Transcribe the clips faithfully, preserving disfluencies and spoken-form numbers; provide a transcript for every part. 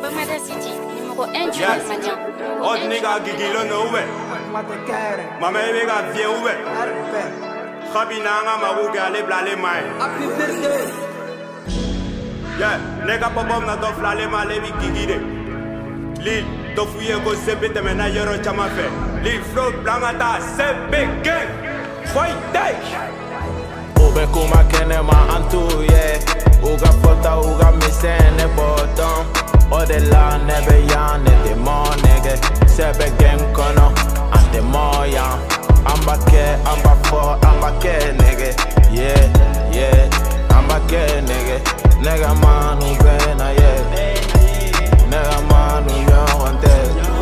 Bomada City, numéro un du Malien. Oh, nigga, gigilo no uwe. Mama ebe ga vie uwe. Khabinanga maruge ale blale mai. Yeah, nigga popom na do flale ma lebi gigide. Lil do fuye go sebete mena yoro chama fe. Lil flow blangata sebe gang. Fight day. Ube kuma kene ma antu yeah. Uga fota uga misene bottom. Ode la nebe ya nete mo nege. Sebe gang kono ante mo ya. Amba ke amba fo amba ke nege. Yeah yeah amba ke nege. Nega manu bena yeah. Nega manu yawante.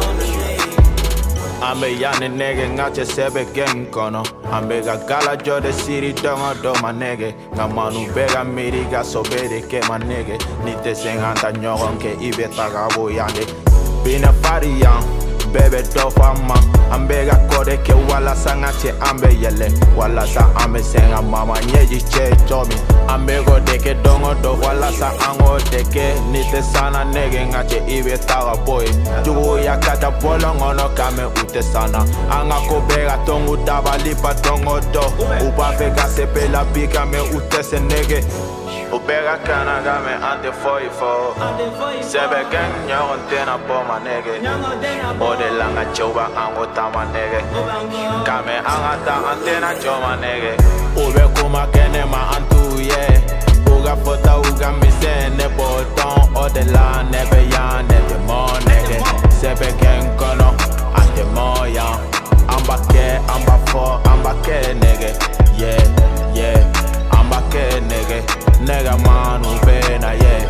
Ambe yane nege ngache sebe gang kono. Ambe ga gala jode siri dongo do ma nege. Nga manu bega miri ga sobede ke ma nege. Nite senganta nyoron ke ibe tagabo yande. Bina fari yang bebe do fama. Ambe ga kode ke wala sa ngache ambe yele. Wala sa ambe senga mama nyeji che chomi. Ambe go deke dongo do wala sa ango deke. Nite sana nege ngache ibe tagaboy. Jugu ya kata polo ngono kame ute sana. Anga ko bega tongu daba lipa tongo do. Uba vega sepe la bika me ute se nege. Ubega kana game ante foi fo. Sebe gang nyaron tena po ma nege. Ode langa choba ango tama nege. Kame angata antena choma nege. Ube kuma kene ma antu ye. Uga fota uga misene boton. Ode la nebe ya nete mo nege. Sebe gang kono ante mo ya. Amba ke amba fo amba ke nege. Yeah yeah amba ke nege. Nega manu pena yeah.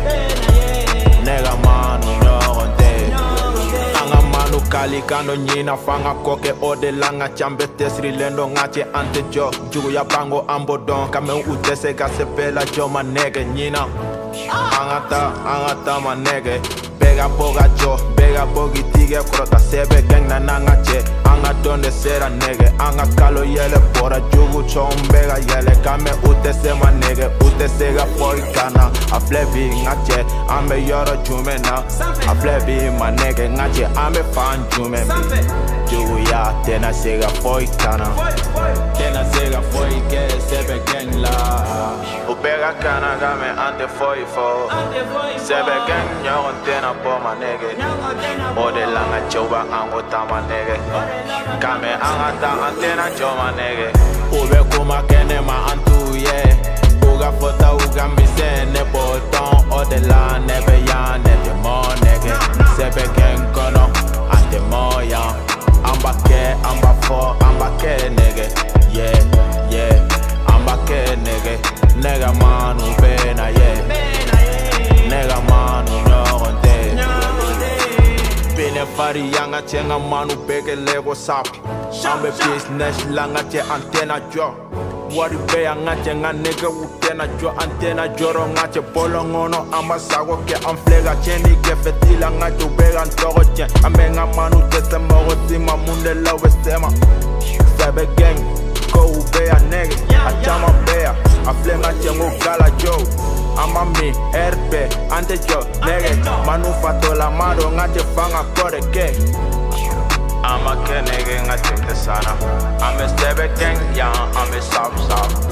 Nega manu nyoronte. Anga manu kali kano nyina fanga koke ode langa chambe tesri lendo ngache ante jo. Jugu ya bango ambo don kame utese gasepela jo ma nege nyina. Angata angata ma nege. Bega boga jo, bega bogi tige krota sebe gang na nangache. Anga donde sera nege, anga kalo yele pora jugu chom bega yele. Kame utese ma nege, utese ga foi kana. A flebi ngache, ame yoro jume na. A flebi ma nege ngache, ame fan jume mi. Jugu ya tena sega foi kana. Tena sega foi ke sebe gang la. Ubega kana game ante foi fo. Sebe gang nyoron tena po ma nege. Ode langa choba ango tama nege. Kame angata antena choma nege. Ube kuma kene ma antu ye. Uga fota uga misene boton. Ode la nebe ya nete mo nege. Sebe gen kono ante mo ya. Amba ke amba fo amba ke nege. Yeah yeah amba ke nege. Nega manu pena yeah. Nega manu nyoronte. Bine fari yanga chenga manu beke lego sapi. Ambe business langa che antena jo. Wari be yanga chenga nege utena jo antena joro ngache polo ngono ama sago ke amflega cheni ke fetila ngache ubega ntoro chen. Ambe nga manu tese moro sima munde lawe sema. Sebe gang go ubea nege. Achama bea aflenga chengo gala jo. Ama mi R P ante jo nege. Manu fato la maro ngache fanga kore ke. Ama ke nege ngache te sana. Ame sebe gang ya ame sap sap.